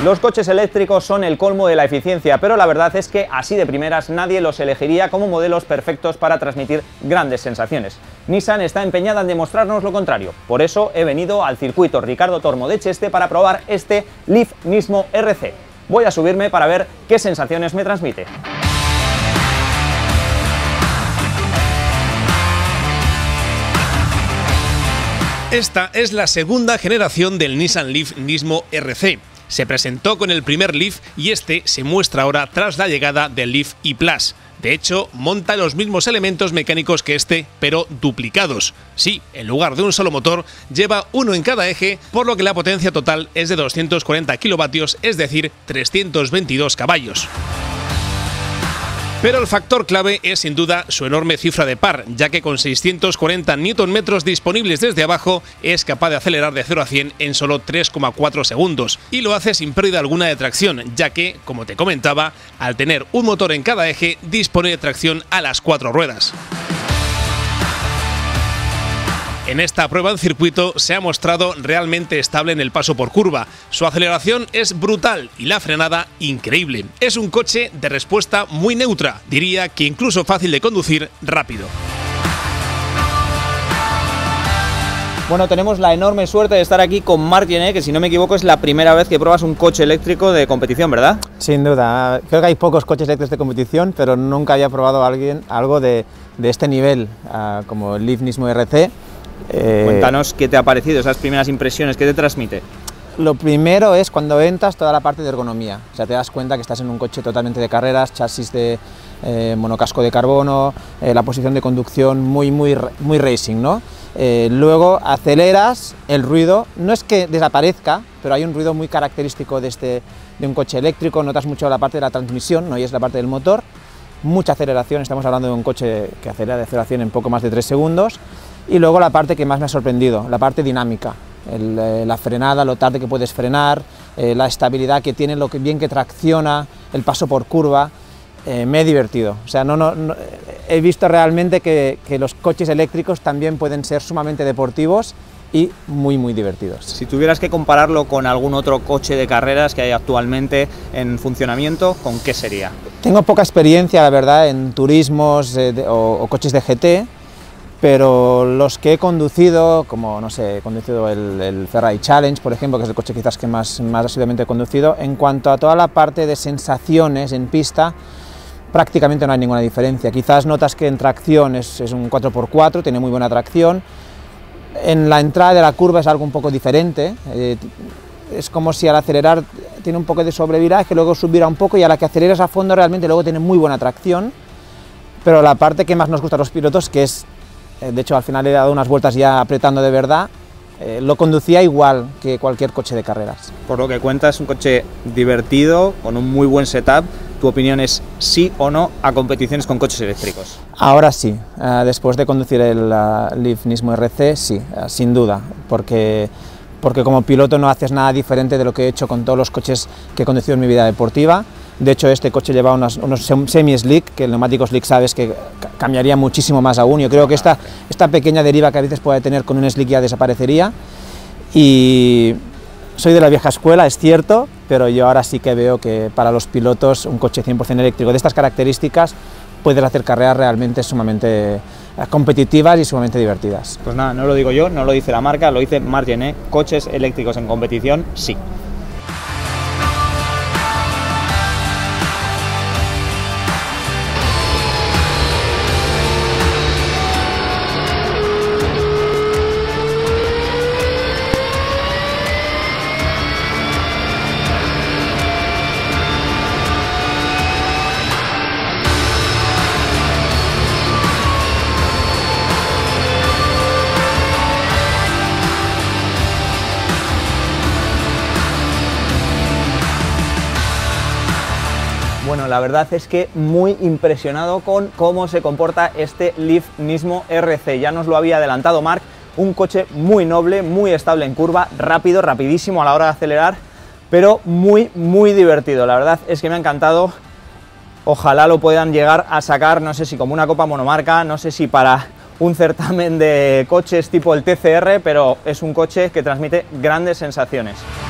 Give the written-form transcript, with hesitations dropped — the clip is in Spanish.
Los coches eléctricos son el colmo de la eficiencia, pero la verdad es que así de primeras nadie los elegiría como modelos perfectos para transmitir grandes sensaciones. Nissan está empeñada en demostrarnos lo contrario. Por eso he venido al circuito Ricardo Tormo de Cheste para probar este Leaf Nismo RC. Voy a subirme para ver qué sensaciones me transmite. Esta es la segunda generación del Nissan Leaf Nismo RC. Se presentó con el primer Leaf y este se muestra ahora tras la llegada del Leaf E+. De hecho, monta los mismos elementos mecánicos que este, pero duplicados. Sí, en lugar de un solo motor, lleva uno en cada eje, por lo que la potencia total es de 240 kilovatios, es decir, 322 caballos. Pero el factor clave es sin duda su enorme cifra de par, ya que con 640 Nm disponibles desde abajo es capaz de acelerar de 0 a 100 en solo 3,4 segundos. Y lo hace sin pérdida alguna de tracción, ya que, como te comentaba, al tener un motor en cada eje, dispone de tracción a las 4 ruedas. En esta prueba en circuito se ha mostrado realmente estable en el paso por curva. Su aceleración es brutal y la frenada increíble. Es un coche de respuesta muy neutra, diría que incluso fácil de conducir rápido. Bueno, tenemos la enorme suerte de estar aquí con Marc Gené, que si no me equivoco es la primera vez que pruebas un coche eléctrico de competición, ¿verdad? Sin duda, creo que hay pocos coches eléctricos de competición, pero nunca había probado algo de este nivel, como el Leaf Nismo RC. Cuéntanos qué te ha parecido, esas primeras impresiones, qué te transmite. Lo primero es cuando entras toda la parte de ergonomía, o sea, te das cuenta que estás en un coche totalmente de carreras, chasis de monocasco de carbono, la posición de conducción muy racing, ¿no? Luego aceleras, el ruido no es que desaparezca, pero hay un ruido muy característico de un coche eléctrico, notas mucho la parte de la transmisión, ¿no? Y es la parte del motor, mucha aceleración, estamos hablando de un coche que acelera de 0 a 100 en poco más de 3 segundos, y luego la parte que más me ha sorprendido, la parte dinámica, la frenada, lo tarde que puedes frenar, la estabilidad que tiene, lo bien que tracciona, el paso por curva. Me he divertido, o sea, he visto realmente que los coches eléctricos también pueden ser sumamente deportivos y muy divertidos. Si tuvieras que compararlo con algún otro coche de carreras que hay actualmente en funcionamiento, ¿con qué sería? Tengo poca experiencia, la verdad, en turismos o coches de GT, pero los que he conducido, como no sé, he conducido el Ferrari Challenge, por ejemplo, que es el coche quizás que más asiduamente he conducido, en cuanto a toda la parte de sensaciones en pista, prácticamente no hay ninguna diferencia. Quizás notas que en tracción es un 4x4, tiene muy buena tracción. En la entrada de la curva es algo un poco diferente, es como si al acelerar tiene un poco de sobreviraje, luego subirá un poco y a la que aceleras a fondo realmente luego tiene muy buena tracción. Pero la parte que más nos gusta a los pilotos, que es, de hecho al final he dado unas vueltas ya apretando de verdad, lo conducía igual que cualquier coche de carreras. Por lo que cuentas, un coche divertido, con un muy buen setup. ¿Tu opinión es sí o no a competiciones con coches eléctricos? Ahora sí, después de conducir el Leaf Nismo RC, sí, sin duda, porque como piloto no haces nada diferente de lo que he hecho con todos los coches que he conducido en mi vida deportiva. De hecho, este coche lleva unos semi-slick, que el neumático slick sabes que cambiaría muchísimo más aún. Yo creo que esta pequeña deriva que a veces puede tener con un slick ya desaparecería. Y soy de la vieja escuela, es cierto, pero yo ahora sí que veo que para los pilotos un coche 100% eléctrico de estas características puedes hacer carreras realmente sumamente competitivas y sumamente divertidas. Pues nada, no lo digo yo, no lo dice la marca, lo dice Marc Gené, coches eléctricos en competición, sí. Bueno, la verdad es que muy impresionado con cómo se comporta este Leaf Nismo RC. Ya nos lo había adelantado Marc, un coche muy noble, muy estable en curva, rápido, rapidísimo a la hora de acelerar, pero muy divertido. La verdad es que me ha encantado. Ojalá lo puedan llegar a sacar, no sé si como una copa monomarca, no sé si para un certamen de coches tipo el TCR, pero es un coche que transmite grandes sensaciones.